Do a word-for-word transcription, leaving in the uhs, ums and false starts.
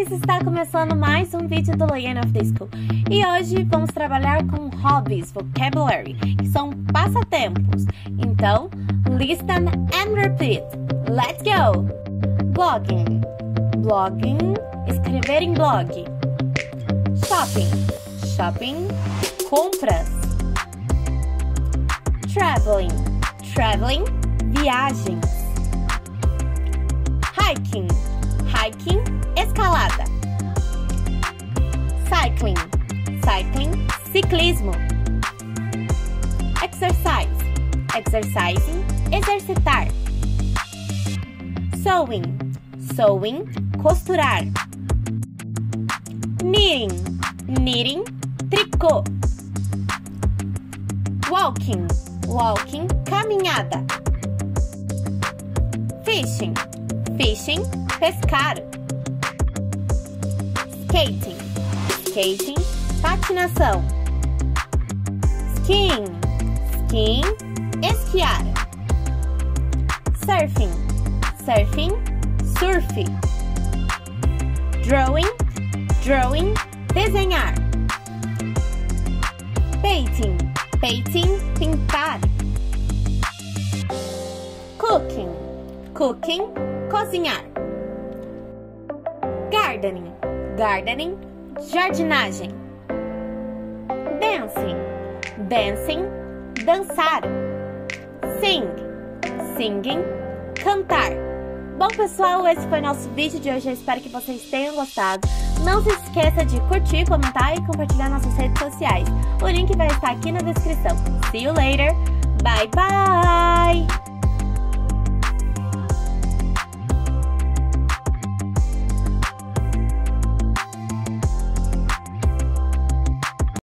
vocês! Está começando mais um vídeo do Layane of the School. E hoje vamos trabalhar com hobbies, vocabulary, que são passatempos. Então, listen and repeat. Let's go! Blogging. Blogging, escrever em blog. Shopping. Shopping, compras. Traveling. Traveling, viagens. Hiking. Hiking, escalada. Cycling. Cycling, ciclismo. Exercise. Exercising, exercitar. Sewing. Sewing, costurar. Knitting. Knitting, tricô. Walking. Walking, caminhada. Fishing. Fishing, pescar. Skating. Skating, patinação. Skiing. Skiing, esquiar. Surfing. Surfing, surf. Drawing. Drawing, desenhar. Painting. Painting, pintar. Cooking. Cooking, cozinhar. Gardening. Gardening, jardinagem. Dancing. Dancing, dançar. Sing. Singing, cantar. Bom, pessoal, esse foi nosso vídeo de hoje. Eu espero que vocês tenham gostado. Não se esqueça de curtir, comentar e compartilhar nossas redes sociais. O link vai estar aqui na descrição. See you later. Bye, bye!